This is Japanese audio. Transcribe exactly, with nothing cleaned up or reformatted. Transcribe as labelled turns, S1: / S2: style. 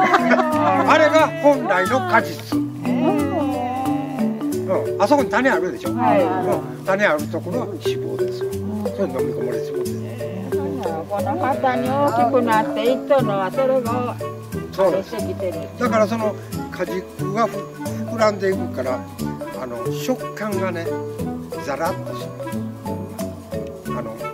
S1: あれが本来の果実。うん、あそこに種あるでしょ。はい、うん、種あるところは脂肪ですよ。それ飲み込まれてる。
S2: この旗に大きくなっていったのはそれが出てきてる。
S1: だからその果実が膨らんでいくからあの食感がねザラッとする。あの